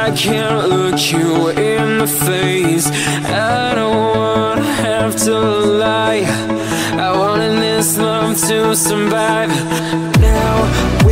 I can't look you in the face. I don't wanna have to lie. I wanted this love to survive. Now